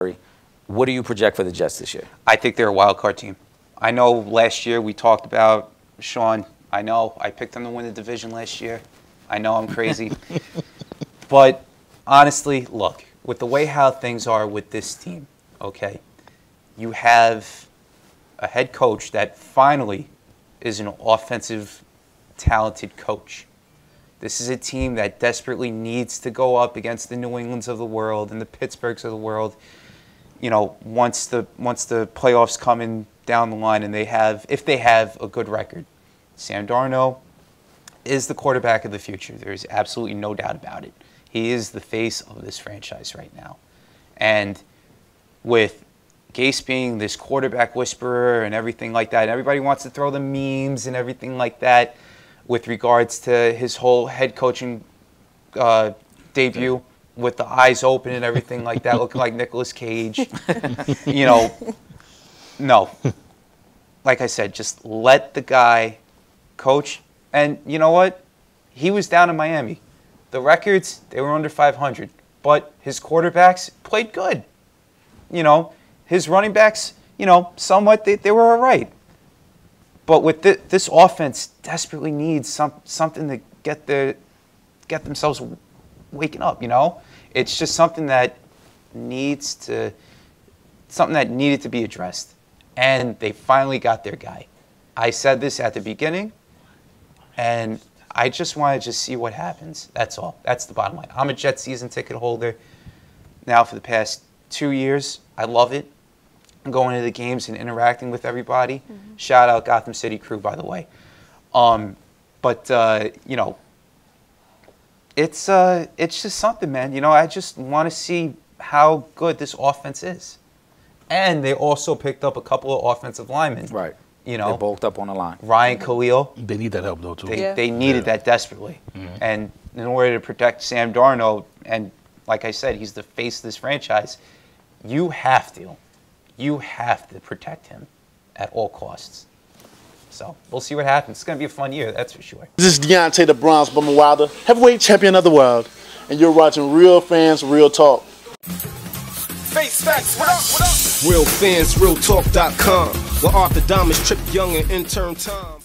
What do you project for the Jets this year? I think they're a wild card team. I know last year we talked about Sean. I know I picked them to win the division last year. I know I'm crazy. But honestly, look, with the way how things are with this team, okay, you have a head coach that finally is an offensive, talented coach. This is a team that desperately needs to go up against the New Englands of the world and the Pittsburghs of the world. You know, once the playoffs come in down the line, and if they have a good record, Sam Darnold is the quarterback of the future. There's absolutely no doubt about it. He is the face of this franchise right now, and with Gase being this quarterback whisperer and everything like that, and everybody wants to throw the memes and everything like that with regards to his whole head coaching debut with the eyes open and everything like that, looking like Nicolas Cage. You know, no. Like I said, just let the guy coach. And you know what? He was down in Miami. The records, they were under 500. But his quarterbacks played good. You know, his running backs, you know, somewhat, they were all right. But with this offense desperately needs something to get themselves waking up, you know? It's just something that needed to be addressed. And they finally got their guy. I said this at the beginning, and I just wanted to see what happens. That's all. That's the bottom line. I'm a Jet season ticket holder now for the past 2 years. I love it. I'm going to the games and interacting with everybody. Mm-hmm. Shout out Gotham City crew, by the way. You know, it's just something, man. You know, I just want to see how good this offense is. And they also picked up a couple of offensive linemen. Right. You know, they bulked up on the line. Ryan Khalil. They need that help, though, too. They needed that desperately. Mm-hmm. And in order to protect Sam Darnold, and like I said, he's the face of this franchise, you have to protect him at all costs. So we'll see what happens. It's going to be a fun year, that's for sure. This is Deontay the Bronze Bomber Wilder, heavyweight champion of the world, and you're watching Real Fans, Real Talk. Face facts, what up, what up? Real Fans, RealTalk.com. Where Arthur Diamonds, Trip Young, and Intern Tom.